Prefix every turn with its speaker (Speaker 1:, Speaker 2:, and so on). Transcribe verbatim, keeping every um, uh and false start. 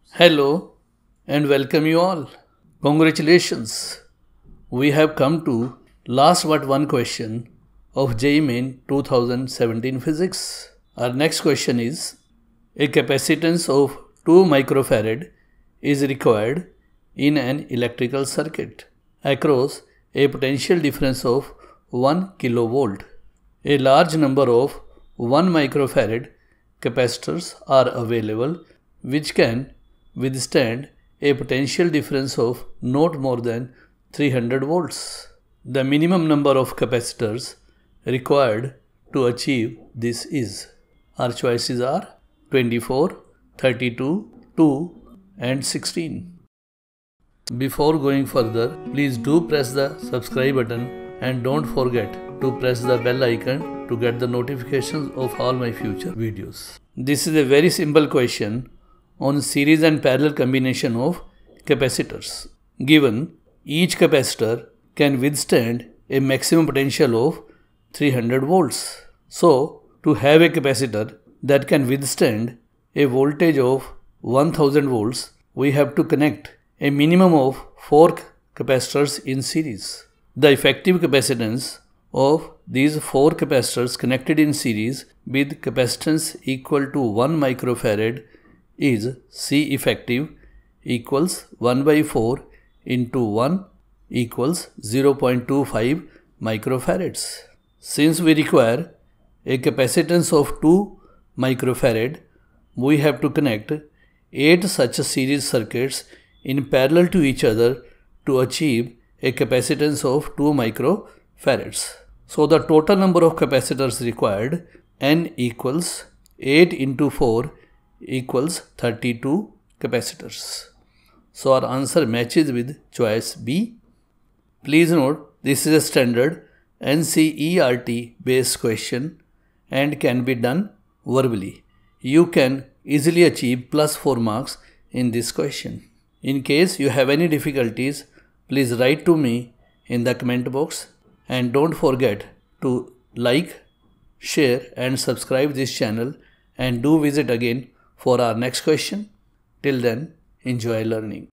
Speaker 1: Hello and welcome you all. Congratulations. We have come to last but one question of J E E Main twenty seventeen Physics. Our next question is, a capacitance of two microfarad is required in an electrical circuit across a potential difference of one kilovolt. A large number of one microfarad capacitors are available which can withstand a potential difference of not more than three hundred volts. The minimum number of capacitors required to achieve this is. Our choices are twenty-four, thirty-two, two and sixteen. Before going further, please do press the subscribe button and don't forget to press the bell icon to get the notifications of all my future videos. This is a very simple question on series and parallel combination of capacitors. Given each capacitor can withstand a maximum potential of three hundred volts. So, to have a capacitor that can withstand a voltage of one thousand volts, we have to connect a minimum of four capacitors in series. The effective capacitance of these four capacitors connected in series with capacitance equal to one microfarad is C effective equals one by four into one equals zero point two five microfarads. Since we require a capacitance of two microfarad, we have to connect eight such series circuits in parallel to each other to achieve a capacitance of two microfarads. So the total number of capacitors required, N equals eight into four equals thirty-two capacitors. So our answer matches with choice B. Please note, this is a standard N C E R T based question and can be done verbally. You can easily achieve plus four marks in this question. In case you have any difficulties, please write to me in the comment box and don't forget to like, share and subscribe this channel and do visit again for our next question. Till then, enjoy learning.